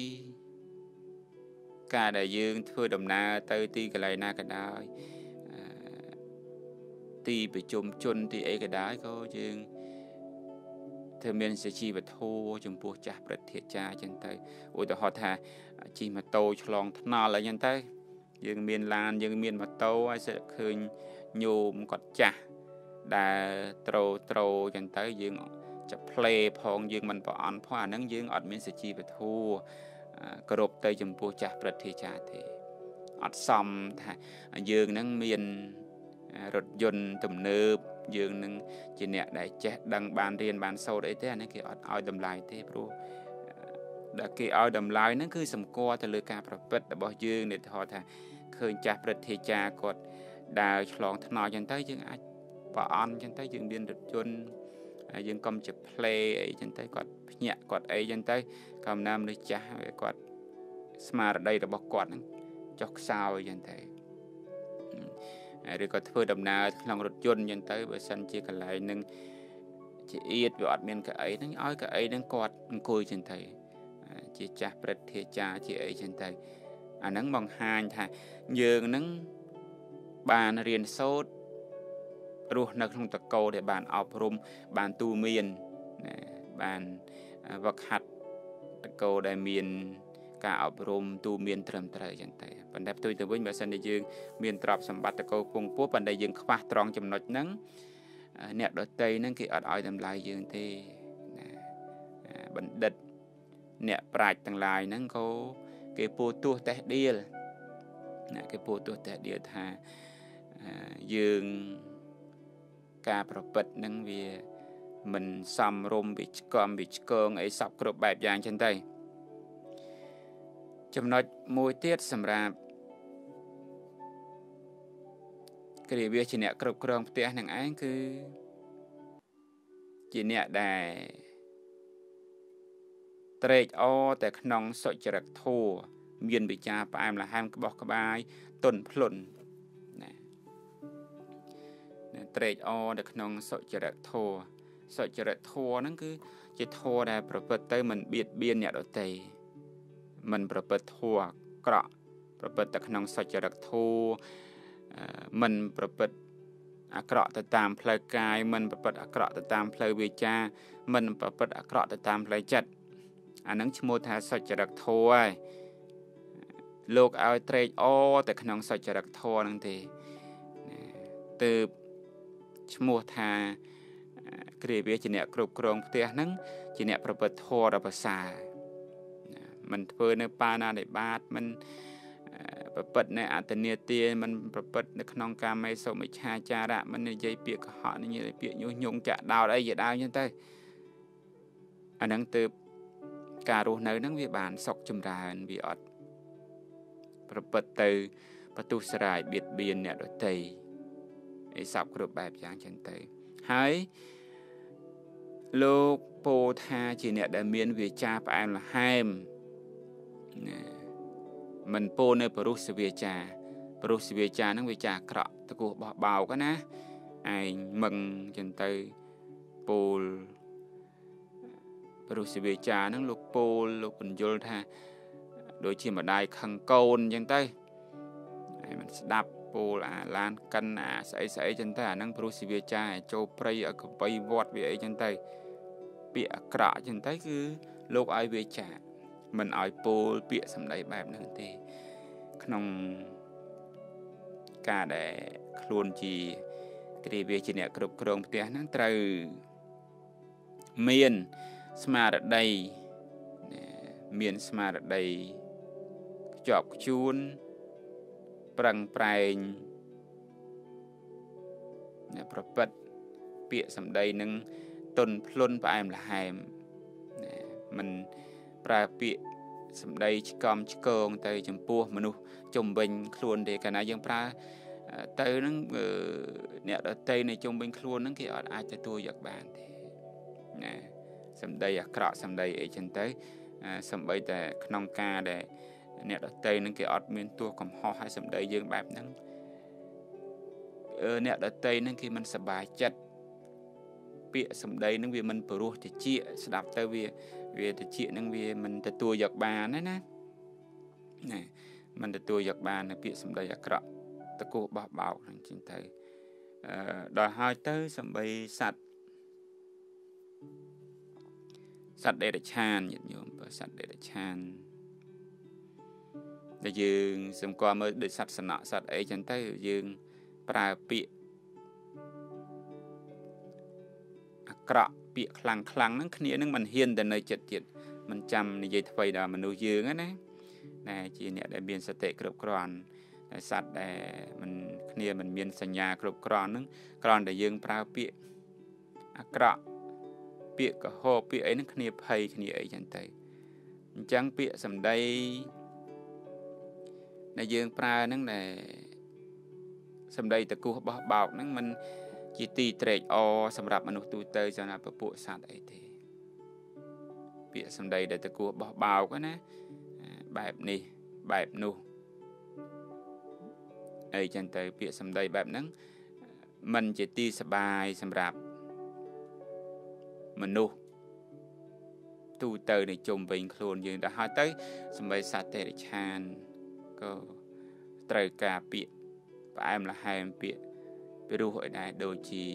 [SPEAKER 1] ការដែលយើងធ្វើដំណើរទៅទីកន្លែងណាក៏ដោយទីប្រជុំជនទីអីក៏ដោយក៏យើងធ្វើមានសុជីវធម៌ចំពោះចាស់ព្រឹទ្ធាចារ្យចឹងទៅឧទាហរណ៍ថាជិះម៉ូតូឆ្លងថ្នល់អីចឹងទៅយើងមានឡានយើងមានម៉ូតូហើយស្អាតឃើញញោមគាត់ចាស់ដែលត្រូត្រូចឹងទៅយើងចាប់ផ្លេផងយើងមិនប្រអន់ផងអាហ្នឹងយើងអត់មានសុជីវធម៌គោរពទៅចំពោះចាស់ព្រឹទ្ធាចារ្យទេអត់សមថាយើងហ្នឹងមានរថយន្តទំនើបយើងនឹងជាអ្នកដែលចេះដឹងបានរៀនបានសូត្រអីទេអានេះគេអត់ឲ្យតម្លៃទេព្រោះដែលគេឲ្យតម្លៃហ្នឹងគឺសម្គាល់ទៅលើការប្រព្រឹត្តរបស់យើងនេះថតថាឃើញចាស់ព្រឹទ្ធាចារ្យគាត់ដើរឆ្លងថ្នល់ចឹងទៅយើងអាចប្រអន់ចឹងទៅយើងមានរថយន្តយើងកុំជាផ្លេអីចឹងទៅគាត់ភ្ញាក់គាត់អីចឹងទៅកំណាមនេះចាស់គាត់ស្មារតីរបស់គាត់ហ្នឹងចុះខ្សោយចឹងទៅឬក៏ធ្វើដំណើរក្នុងរថយន្តចឹងទៅបើសិនជាកន្លែងហ្នឹងជាអៀតវាអត់មានកៅអីហ្នឹងឲ្យកៅអីហ្នឹងគាត់អង្គុយចឹងទៅជាចាស់ព្រឹទ្ធាចារ្យជាអីចឹងទៅអាហ្នឹងបង្ហាញថាយើងហ្នឹងបានរៀនសូត្ររស់នៅក្នុងតកោដែលបានអប់រំបានទូមានបានវឹកហាត់តកោដែលមានការអប់រំទូមានត្រឹមត្រូវចឹងទៅប៉ុន្តែផ្ទុយទៅវិញបើសិនជាយើងមានទ្រព្យសម្បត្តិតកោពងពោះប៉ុន្តែយើងខ្វះត្រង់ចំណុចហ្នឹងអ្នកដតីហ្នឹងគេអត់ឲ្យតម្លៃយើងទេណាបណ្ឌិតអ្នកប្រាជ្ញទាំងឡាយហ្នឹងក៏គេពោលទោះតេះដៀលណាគេពោលទោះតេះដៀលថាយើងការប្រព្រឹត្តហ្នឹងវាមិនសមរម្យវាឆ្កំវាឆ្កងអីសពគ្រប់បែបយ៉ាងចឹងទៅចំណុចមួយទៀតសម្រាប់គ្រាវាជាអ្នកគ្រប់គ្រងផ្ទះនឹងឯងគឺជាអ្នកដែលត្រេកអរតែក្នុងសុចរិតធម៌មានវិចារផ្អែមល្ហែមក្បោះក្បាយទន់ភ្លន់ណាត្រេកអរនៅក្នុងសុចរិតធម៌សុចរិតធម៌ហ្នឹងគឺជាធម៌ដែលប្រព្រឹត្តទៅមិនបៀតបៀនអ្នកដទៃមិនប្រព្រឹត្តធម៌អាក្រក់ប្រព្រឹត្តតែក្នុងសុចរិតធម៌មិនប្រព្រឹត្តអាក្រក់ទៅតាមផ្លូវកាយមិនប្រព្រឹត្តអាក្រក់ទៅតាមផ្លូវវាចាមិនប្រព្រឹត្តអាក្រក់ទៅតាមផ្លូវចិត្តអានឹងឈ្មោះថាសុចរិតធម៌ហើយលោកឲ្យត្រេកអរតែក្នុងសុចរិតធម៌ហ្នឹងទេទើបឈ្មោះថាគ្រាវាជាអ្នកគ្រប់គ្រងផ្ទះហ្នឹងជាអ្នកប្រព្រឹត្តធម៌ដ៏ប្រសើរមិនធ្វើនៅបាណានិបាតមិនប្រព្រឹត្តនៅអតនេទាមិនប្រព្រឹត្តនៅក្នុងកាមេសុមិច្ឆាចារៈមិននិយាយពាក្យកុហកនិយាយពាក្យញុះញង់ចាក់ដោតអីជាដើមចឹងទៅអាហ្នឹងទើបការរស់នៅហ្នឹងវាបានសុខចម្រើនវាអត់ប្រព្រឹត្តទៅបន្ទុះស្រាយបៀតបៀនអ្នកដទៃអីសពគ្រប់បែបយ៉ាងចឹងទៅហើយលោកពោលថាជាអ្នកដែលមានវាចាផ្អែមល្ហែមណាមិនពោលនៅបរុសវាចាបរុសវាចាហ្នឹងវាចាអាក្រក់តកោះបោះបោកណាឯងមឹងចឹងទៅពោលបរុសវាចាហ្នឹងលោកពោលលោកបញ្យល់ថាដូចជាម្ដាយខឹងកូនចឹងទៅហើយมันស្ដាប់ពោលអាឡានកិនអាស្អីស្អីចឹងទៅអាហ្នឹងបរុសវាចាចូលព្រៃឲ្យកបៃវត្តវាអីចឹងទៅពាក្យអាក្រក់ចឹងទៅគឺលោកឲ្យវាចាមិនឲ្យពោលពាក្យសម្ដីបែបហ្នឹងទេក្នុងការដែលខ្លួនជាគ្រាវាជាអ្នកគ្រប់គ្រងផ្ទះហ្នឹងត្រូវមានស្មារតីមានស្មារតីខ្ជាប់ខ្ជួនប្រឹងប្រែងអ្នកប្រព្រឹត្តពាក្យសម្ដីនឹងទន់ភ្លន់ផ្អែមល្ហែមមិនប្រើពាក្យសម្ដីឆ្កំឆ្គងទៅចំពោះមនុស្សជុំវិញខ្លួនទេកាលណាយើងប្រើទៅនឹងអ្នកដទៃในជុំវិញខ្លួនហ្នឹងគេអត់អាចទទួលយកបានទេណាសម្ដីអាក្រក់សម្ដីអីចឹងទៅសំបីតែក្នុងការដែលអ្នកដទៃនឹងគេអត់មានទោះកំហុសហើយសម្ដីយើងបែបហ្នឹងអ្នកដទៃនឹងគេមិនសប្បាយចិត្តពាក្យសម្ដីនឹងវាមិនព្រោះតិចស្ដាប់ទៅវាវាតិចនឹងវាមិនទទួលយកបានណាណាណាមិនទទួលយកបាននៅពាក្យសម្ដីអាក្រក់តកោះបោះបោកហ្នឹងចឹងទៅអឺដល់ហើយទៅសំបីសัตว์សត្វដេរឆានញាតិញោមបើសត្វដេរឆានដែលយើងសម្គាល់មើលដូចសត្វសំណក់សត្វអីចឹងទៅយើងប្រើពាក្យអាក្រក់ពាក្យខ្លាំងខ្លាំងហ្នឹងគ្នានឹងមិនហ៊ានទៅនៅចិត្តទៀតមិនចាំនិយាយថ្មីដល់មនុស្សយើងណាណាជាអ្នកដែលមានសតិគ្រប់គ្រាន់តែសត្វដែលមិនគ្នាមិនមានសញ្ញាគ្រប់គ្រាន់ហ្នឹងគ្រាន់តែយើងប្រើពាក្យអាក្រក់ពាក្យកុហកពាក្យអីហ្នឹងគ្នាភ័យគ្នាអីចឹងទៅអញ្ចឹងពាក្យសម្ដីដែលយើងប្រើហ្នឹងដែលសម្ដីតកោះបោះបោកហ្នឹងมันជាទីត្រេកអរសម្រាប់មនុស្សទូទៅសម្រាប់ពពួកសត្វអីទេពាក្យសម្ដីដែលតកោះបោះបោកណាបែបនេះបែបនោះអីចឹងទៅពាក្យសម្ដីបែបហ្នឹងมันជាទីសបាយសម្រាប់មនុស្សទូទៅនៃជុំវិញខ្លួនយើងទៅហើយទៅសម្បីសត្វទេរឆានក៏ត្រូវការពាក្យផ្អែមល្ហែមពាក្យពីរោះឲ្យដែរដូចជា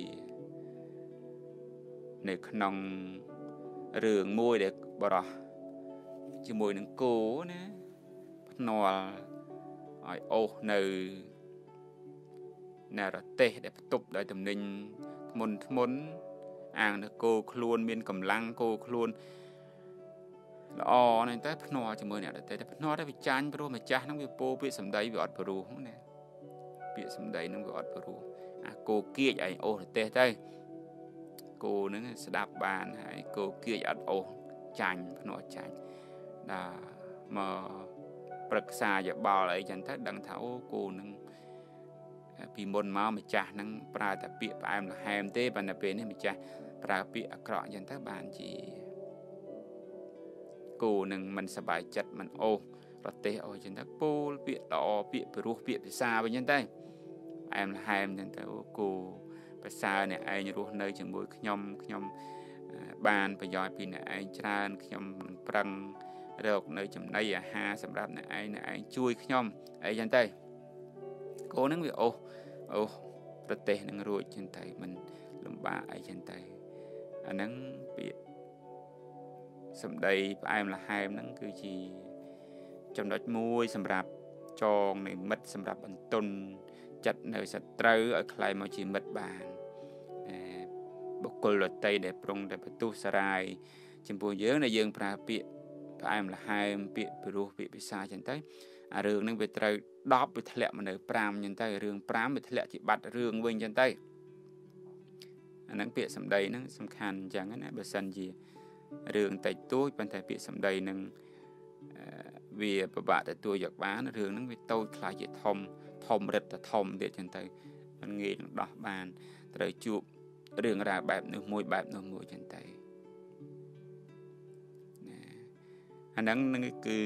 [SPEAKER 1] នៅក្នុងរឿងមួយដែលបរោះជាមួយនឹងគោណាភ្នាល់ឲ្យអូសនៅនៅរទេសដែលបន្ទប់ដោយទំនិញធ្ងន់ធ្ងន់អាងនៅគោខ្លួនមានកម្លាំងគោខ្លួនល្អនេះតែភ្នាល់ជាមួយអ្នកដទៃតែភ្នាល់តែវាចាញ់ព្រោះម្ចាស់ហ្នឹងវាពោពាក្យសម្ដីវាអត់ព្រោះណាពាក្យសម្ដីហ្នឹងវាអត់ព្រោះអាគោគៀចឯងអូសរទេសទៅគោហ្នឹងស្ដាប់បានហើយគោគៀចអត់អូសចាញ់ភ្នាល់ចាញ់ដល់មកប្រឹក្សាយោបល់អីចឹងទៅដឹងថាអូគោហ្នឹងពីមុនមកម្ចាស់ហ្នឹងប្រើតែពាក្យផ្អែមល្ហែមទេប៉ុន្តែពេលនេះម្ចាស់ប្រើពាក្យអាក្រក់អញ្ចឹងទៅបានជាគូនឹងមិនសប្បាយចិត្តមិនអូសប្រទេសអូអញ្ចឹងទៅពោលពាក្យល្អពាក្យពិរោះពាក្យភាសាវិញអញ្ចឹងទៅផ្អែមល្ហែមអញ្ចឹងទៅគូភាសាអ្នកឯងរស់នៅជាមួយខ្ញុំខ្ញុំបានប្រយោជន៍ពីអ្នកឯងច្រើនខ្ញុំនឹងប្រឹងរកនៅចំណីអាហារសម្រាប់អ្នកឯងអ្នកឯងជួយខ្ញុំអីចឹងទៅគោនឹងវាអូសអូសប្រទេសនឹងរួចចឹងទៅមិនលំបាកអីចឹងទៅអាហ្នឹងពាក្យសម្ដីផ្អែមល្ហែមហ្នឹងគឺជាចំណុចមួយសម្រាប់ចងនៃមិត្តសម្រាប់បន្ទន់ចិត្តនៅសត្រូវឲ្យคล้ายមកជាមិត្តបានបុគ្គលដទៃដែលប្រុងតែបន្ទុះសារាយចំពោះយើងដែលយើងប្រើពាក្យផ្អែមល្ហែមពាក្យពិរោះពាក្យភាសាចឹងទៅអារឿងហ្នឹងវាត្រូវដប់វាធ្លាក់មកនៅប្រាំចឹងទៅរឿងប្រាំវាធ្លាក់ជាបាត់រឿងវិញចឹងទៅអាហ្នឹងពាក្យសម្ដីហ្នឹងសំខាន់អញ្ចឹងណាបើសិនជារឿងតិចតួចប៉ុន្តែពាក្យសម្ដីហ្នឹងវាពិបាកទទួលយកបានរឿងហ្នឹងវាតូចខ្លាចជាធំធំរិតតែធំទៀតចឹងទៅមិនងាយនឹងដោះបានត្រូវជួបរឿងរ៉ាវបែបនោះមួយបែបនោះមួយចឹងទៅអាហ្នឹងគឺ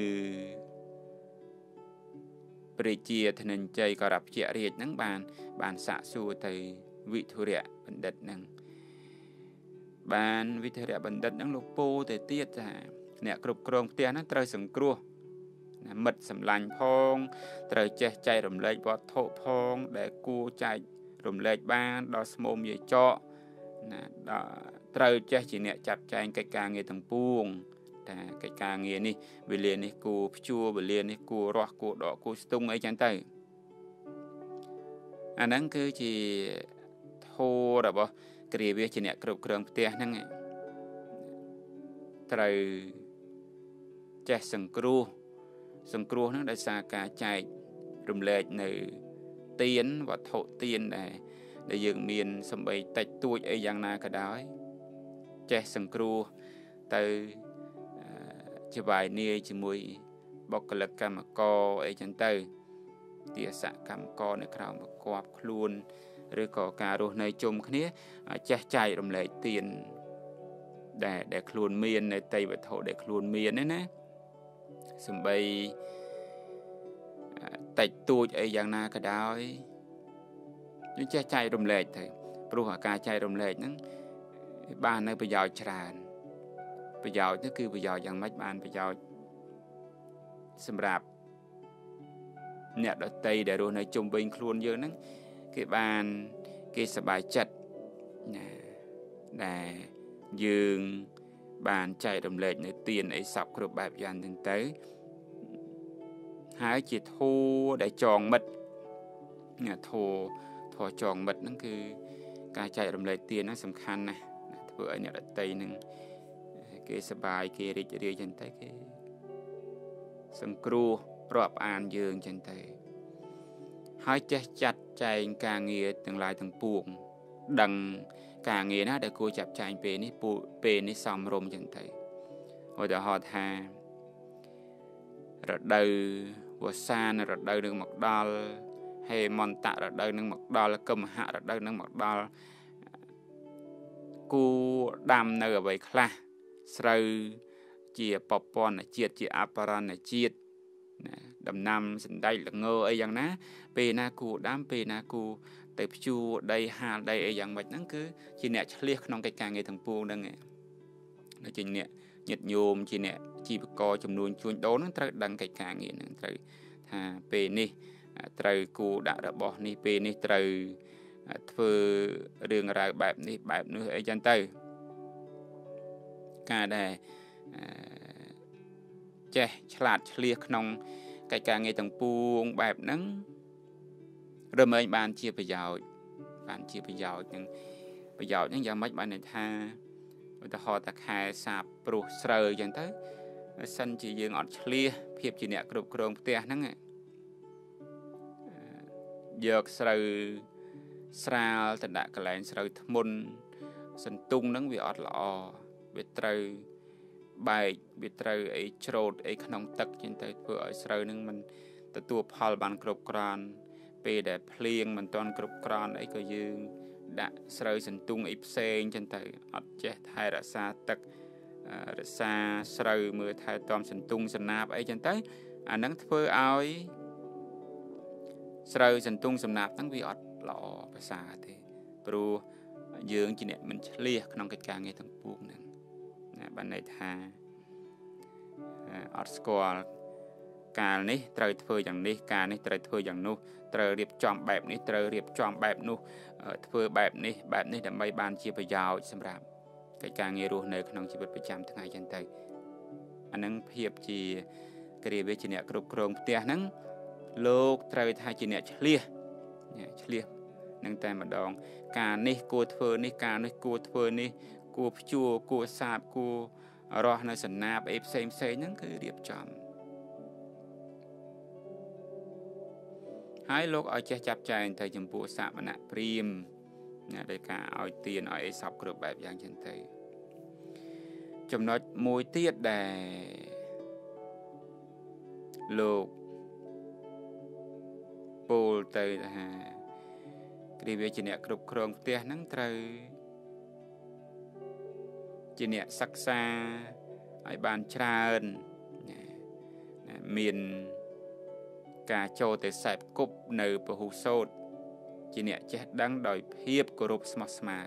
[SPEAKER 1] ព្រះជាធនញ្ជ័យក៏រាប់ជារាជហ្នឹងបានបានសាកសួរទៅវិធុរៈបណ្ឌិតហ្នឹងបានវិធុរៈបណ្ឌិតហ្នឹងលោកពោលទៅទៀតថាអ្នកគ្រប់គ្រងផ្ទះហ្នឹងត្រូវសង្គ្រោះមិត្តសម្លាញ់ផងត្រូវចេះចែករំលែកវត្ថុផងដែលគួរចែករំលែកបានដល់ស្មោមយាយចកណាដល់ត្រូវចេះជាអ្នកចាត់ចែងកិច្ចការងារទាំងពួងតែកិច្ចការងារនេះវេលានេះគួរព្យួរវេលានេះគួររស់គួរដកគួរស្ទង់អីចឹងទៅអាហ្នឹងគឺជាធម៌របស់គ្រាវាជាអ្នកគ្រប់គ្រងផ្ទះហ្នឹងត្រូវចេះសង្គ្រោះសង្គ្រោះហ្នឹងដោយសារការចែករំលែកនៅទានវត្ថុទានដែលដែលយើងមានសំបីតិចតួចអីយ៉ាងណាក៏ដោយចេះសង្គ្រោះទៅជាវាយនាយជាមួយបុគ្គលិកកម្មករអីចឹងទៅទាសកម្មករនៅក្រៅមកគប់ខ្លួនឬក៏ការរស់នៅជុំគ្នាចេះចែករំលែកទានដែលដែលខ្លួនមាននៅតីវត្ថុដែលខ្លួនមានហ្នឹងណាសំបីតិចតួចអីយ៉ាងណាក៏ដោយយើងចេះចែករំលែកទៅព្រោះអាការចែករំលែកហ្នឹងបាននៅប្រយោជន៍ច្រើនប្រយោជន៍នេះគឺប្រយោជន៍យ៉ាងម៉េចបានប្រយោជន៍សម្រាប់អ្នកដទៃដែលរស់នៅជុំវិញខ្លួនយើងហ្នឹងគេបានគេសប្បាយចិត្តណាដែលយើងបានចែករំលែកនៅទានអីសពគ្រប់បែបយ៉ាងហ្នឹងទៅហើយជាធម៌ដែលចងមិត្តណាធម៌ធម៌ចងមិត្តហ្នឹងគឺការចែករំលែកទានហ្នឹងសំខាន់ណាស់ធ្វើឲ្យអ្នកដទៃហ្នឹងគេសប្បាយគេរីករាយចឹងទៅគេសង្គ្រោះរាប់អានយើងចឹងទៅហើយចេះចាត់ចែងការងារទាំងឡាយទាំងពួងដឹងការងារណាដែលគួរចាប់ចែងពេលនេះពេលនេះសមរម្យចឹងទៅឧទាហរណ៍ថារដូវវស្សារដូវនឹងមកដល់ហេមន្តៈរដូវនឹងមកដល់កុម្ហៈរដូវនឹងមកដល់គួរដាំនៅអ្វីខ្លះស្រូវជាបពន្ធជាតិជាអបរណជាតិណាដំណាំសណ្តែកល្ងអីយ៉ាងណាពេលណាគួរដាំពេលណាគួរទៅភ្ជួរដីហាលដីអីយ៉ាងម៉េចហ្នឹងគឺជាអ្នកឆ្លៀសក្នុងកិច្ចការងារទាំងពួងហ្នឹងដូចជាអ្នកញាតិញោមជាអ្នកជីវករចំនួនជួញដូរហ្នឹងត្រូវដឹងកិច្ចការងារហ្នឹងត្រូវថាពេលនេះត្រូវគួរដាក់របស់នេះពេលនេះត្រូវធ្វើរឿងរ៉ាវបែបនេះបែបនោះអីចឹងទៅការដែលចេះឆ្លាតឆ្លៀសក្នុងកិច្ចការងារទាំងពួងបែបហ្នឹងរមែងបានជាប្រយោជន៍បានជាប្រយោជន៍ហ្នឹងប្រយោជន៍ហ្នឹងយ៉ាងម៉េចបានន័យថាឧទាហរណ៍តែខែសាបព្រោះស្រូវចឹងទៅបើសិនជាយើងអត់ឆ្លៀសភាពជាអ្នកគ្រប់គ្រងផ្ទះហ្នឹងយកស្រូវស្រាលទៅដាក់កន្លែងស្រូវធ្ងន់សន្ទុងហ្នឹងវាអត់ល្អវាត្រូវបែកវាត្រូវអីច្រូតអីក្នុងទឹកចឹងទៅធ្វើឲ្យស្រូវហ្នឹងมันទទួលផលបានគ្រប់គ្រាន់ពេលដែលភ្លៀងមិនទាន់គ្រប់គ្រាន់អីក៏យើងដាក់ស្រូវសន្ទុងអីផ្សេងចឹងទៅអត់ចេះថែរក្សាទឹករក្សាស្រូវមើលថែទាំសន្ទុងសណាបអីចឹងទៅអាហ្នឹងធ្វើឲ្យស្រូវសន្ទុងសំណាបហ្នឹងវាអត់ល្អប្រសើរទេព្រោះយើងជាអ្នកមិនឆ្លៀសក្នុងកិច្ចការងារទាំងពួងហ្នឹងណាបានន័យថាអត់ស្គាល់កាលនេះត្រូវធ្វើយ៉ាងនេះកាលនេះត្រូវធ្វើយ៉ាងនោះត្រូវរៀបចំបែបនេះត្រូវរៀបចំបែបនោះធ្វើបែបនេះបែបនេះដើម្បីបានជាប្រយោជន៍សម្រាប់កិច្ចការងាររស់នៅក្នុងជីវិតប្រចាំថ្ងៃចឹងទៅអានឹងភាពជាគ្រាវាជាអ្នកគ្រប់គ្រងផ្ទះហ្នឹងលោកត្រូវថាជាអ្នកឆ្លៀសឆ្លៀសនឹងតែម្ដងការនេះគួរធ្វើនេះការនេះគួរធ្វើនេះគួរភ្ជួរគួរសាបគួររស់នៅសណាបអីផ្សេងផ្សេងហ្នឹងគឺរៀបចំហើយលោកឲ្យចេះចាប់ចែងទៅចំពោះសាមណៈព្រាហ្មណ៍ណាដោយការឲ្យទានឲ្យអីសពគ្រប់បែបយ៉ាងចឹងទៅចំណុចមួយទៀតដែលលោកពោលទៅថាគ្រាវាជាអ្នកគ្រប់គ្រងផ្ទះហ្នឹងត្រូវជាអ្នកសិក្សាឲ្យបានច្រើនមានការចូលទៅសែបគប់នៅពហុសូត្រជាអ្នកចេះដឹងដោយភាពគោរពស្មោះស្ម័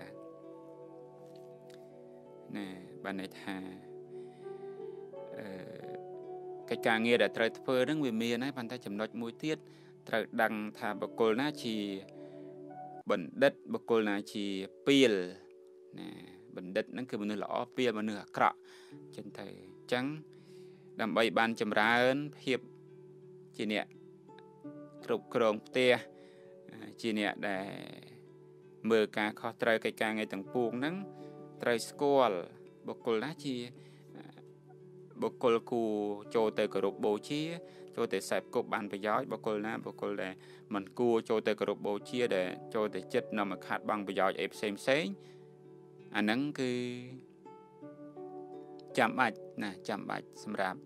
[SPEAKER 1] គ្រណាបានន័យថាអឺកិច្ចការងារដែលត្រូវធ្វើហ្នឹងវាមានហើយប៉ុន្តែចំណុចមួយទៀតត្រូវដឹងថាបុគ្គលណាជាបណ្ឌិតបុគ្គលណាជាពាលណាបណ្ឌិតហ្នឹងគឺមនុស្សល្អពាលមនុស្សអាក្រក់ចឹងទៅអញ្ចឹងដើម្បីបានចម្រើនភាពជាអ្នកគ្រប់គ្រងផ្ទះជាអ្នកដែលមើលការខុសត្រូវកិច្ចការងារទាំងពួងហ្នឹងត្រូវស្គាល់បុគ្គលណាជាបុគ្គលគួរចូលទៅគោរពបូជាចូលទៅសែបគប់បានប្រយោជន៍បុគ្គលណាបុគ្គលដែលមិនគួរចូលទៅគោរពបូជាដែលចូលទៅចិត្តនាំមកខាត់បងប្រយោជន៍អីផ្សេងផ្សេងអាហ្នឹងគឺចាំបាច់ណាចាំបាច់សម្រាប់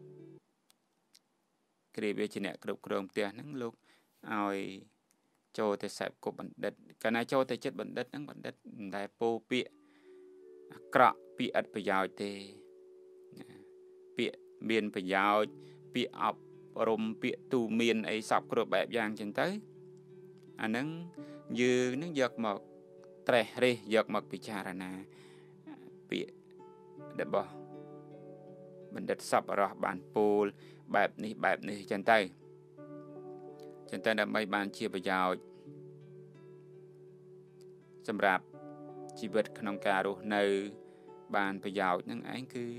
[SPEAKER 1] គ្រាវាជាអ្នកគ្រប់គ្រងផ្ទះហ្នឹងលោកឲ្យចូលទៅសែបគប់បណ្ឌិតកាលណាចូលទៅចិត្តបណ្ឌិតហ្នឹងបណ្ឌិតមិនដែលពោពាក្យអាក្រក់ពាក្យឥតប្រយោជន៍ទេពាក្យមានប្រយោជន៍ពាក្យអប់រំពាក្យទូមានអីសពគ្រប់បែបយ៉ាងចឹងទៅអាហ្នឹងយើងនឹងយកមកត្រេះរិះយកមកពិចារណាពាក្យរបស់បណ្ឌិតសប្បុរសបានពោលបែបនេះបែបនេះចឹងទៅចឹងទៅដើម្បីបានជាប្រយោជន៍សម្រាប់ជីវិតក្នុងការរស់នៅបានប្រយោជន៍នឹងឯងគឺ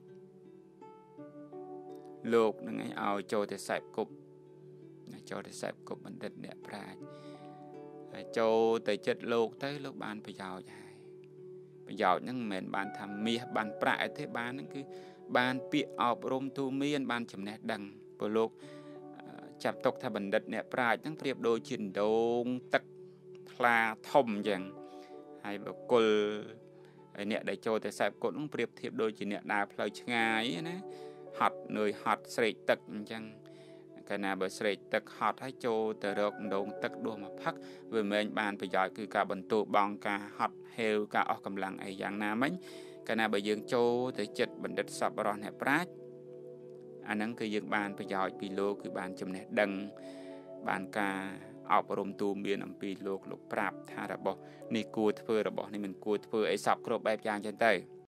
[SPEAKER 1] លោកនឹងឯងឲ្យចូលទៅសែបគប់ចូលទៅសែបគប់បណ្ឌិតអ្នកប្រាជ្ញហើយចូលទៅចិត្តលោកទៅលោកបានប្រយោជន៍ហើយប្រយោជន៍ហ្នឹងមិនមែនបានថាមាសបានប្រាក់អីទេបានហ្នឹងគឺបានពាក្យអប់រំទូមានបានចំណេះដឹងព្រោះលោកចាប់ទុកថាបណ្ឌិតអ្នកប្រាជ្ញហ្នឹងប្រៀបដូចជាដងទឹកថ្លាធំអញ្ចឹងហើយបុគ្គលហើយអ្នកដែលចូលទៅសែបគប់ហ្នឹងប្រៀបធៀបដូចជាអ្នកដើរផ្លូវឆ្ងាយណាហត់នឿយហត់ស្រេកទឹកអញ្ចឹងកាលណាបើស្រេកទឹកហត់ហើយចូលទៅរកដងទឹកដួសមកផឹកវាមិនមែនបានប្រយោជន៍គឺការបន្ទោបង់ការហត់ហេវការអស់កម្លាំងអីយ៉ាងណាមិញកាលណាបើយើងចូលទៅចិត្តបណ្ឌិតសប្បុរសអ្នកប្រាជ្ញអាហ្នឹងគឺយើងបានប្រយោជន៍ពីលោកគឺបានចំណេះដឹងបានការអប់រំទូមានអំពីលោកលោកប្រាប់ថារបស់នេះគួរធ្វើរបស់នេះមិនគួរធ្វើអីសពគ្រប់បែបយ៉ាងចឹងទៅ